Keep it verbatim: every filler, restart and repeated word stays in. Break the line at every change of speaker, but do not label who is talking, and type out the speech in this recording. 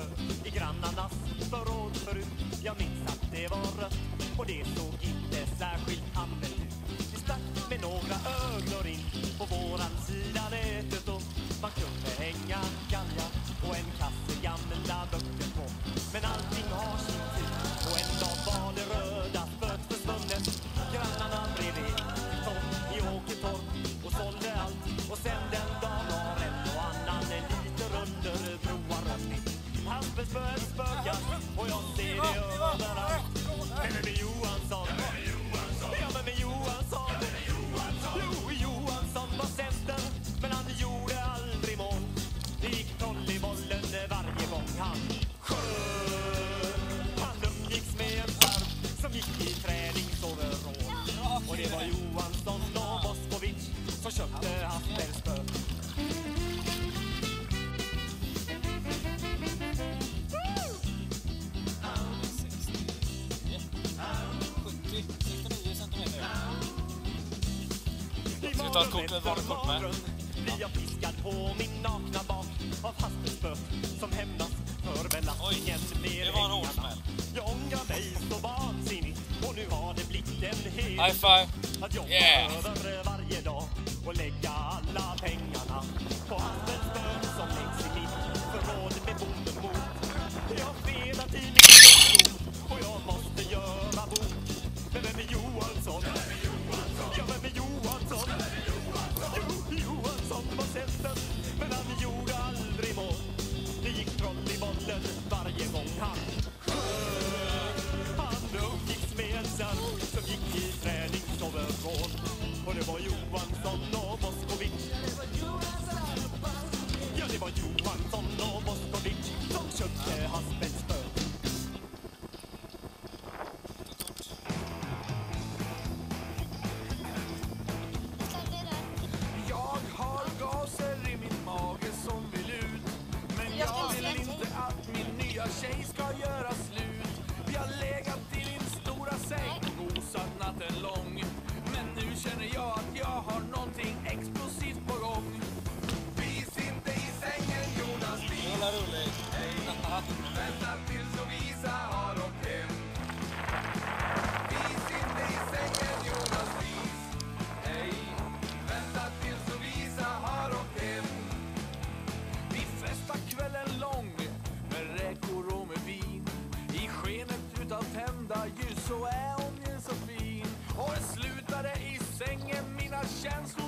snö i grannarnas förråd förut. Jag minns att det var rött och det såg inte särskilt använt ut. Vi stack med några öglor in på våran sida nätet och man kunde hänga galja och en kasse gamla böcker på. Men allting har sin tid och en dag var det röda spöt försvunnet. Grannarna bredvid kom i Åketorp och sålde allt. Och sen den dagen var en och annan en liter under broar runt. Haspels började spöka och jag ser det överallt. Men med Johansson, ja men med Johansson. Jo, Johansson var centern, men han gjorde aldrig mål. Det gick troll i bollen varje gång han sköt. Han umgicks med en farm som gick i träningsoverall. Och det var Johansson och Boskovic som köpte Haspels spö.
Ska vi ta ett kort, ett vanligt kort med?
Blir jag piskad på min nakna bak av Haspelsbö som hämnas för belastningen med
det var en ordsmäll.
Jag ångrar mig så vansinnigt och nu har det blivit en hel
high five.
Att jobba
Yeah.
över varje dag och lägga alla pengarna på Haspelsbö som läggs i mitt förråd med bonden mot. Jag felar till min och jag måste göra bot. Men vem är Johansson? Ja, vem är Johansson? Jo, Johansson var centern, men han gjorde aldrig mål. Det gick troll i bollen varje gång han sköt. Han umgicks med en sarg som gick i träningsoverall. Och det var Johansson och Boskovic. Ja, det var Johansson och Boskovic som köpte Haspels spö.
Tjej ska göra slut. Vi har legat i din stora säng, gosat natten lång. Men nu känner jag att jag har någonting explosivt på gång. Vis inte i sängen, Jonas, vis.
Rulla, rulla.
Vänta tills Lovisa har åkt hem. Vis inte i sängen, Jonas, vis. Hej, vänta tills Lovisa har åkt hem. Vi festar kvällen lång med räkor och med vin. I skenet utav tända ljus så är hon ju så fin. Och det slutade i sängen, mina känslor